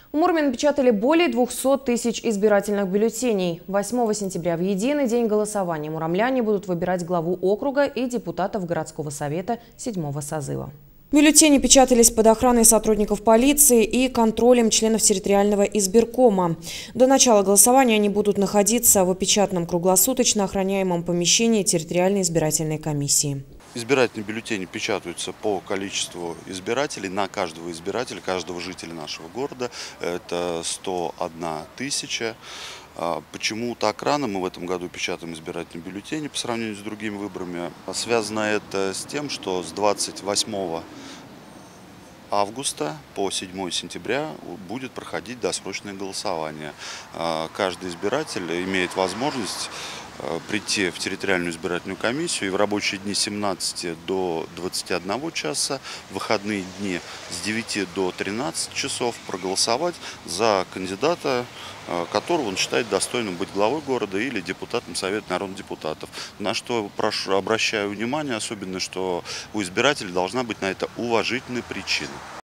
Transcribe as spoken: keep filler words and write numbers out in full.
В Мурме напечатали более двухсот тысяч избирательных бюллетеней. восьмого сентября в единый день голосования муромляне будут выбирать главу округа и депутатов городского совета седьмого созыва. Бюллетени печатались под охраной сотрудников полиции и контролем членов территориального избиркома. До начала голосования они будут находиться в опечатанном круглосуточно охраняемом помещении территориальной избирательной комиссии. Избирательные бюллетени печатаются по количеству избирателей на каждого избирателя, каждого жителя нашего города. Это сто одна тысяча. Почему так рано мы в этом году печатаем избирательные бюллетени по сравнению с другими выборами? Связано это с тем, что с двадцать восьмого августа по седьмое сентября будет проходить досрочное голосование. Каждый избиратель имеет возможность прийти в территориальную избирательную комиссию и в рабочие дни с семнадцати до двадцати одного часа, в выходные дни с девяти до тринадцати часов проголосовать за кандидата, которого он считает достойным быть главой города или депутатом Совета народных депутатов. На что прошу, обращаю внимание, особенно, что у избирателя должна быть на это уважительная причина.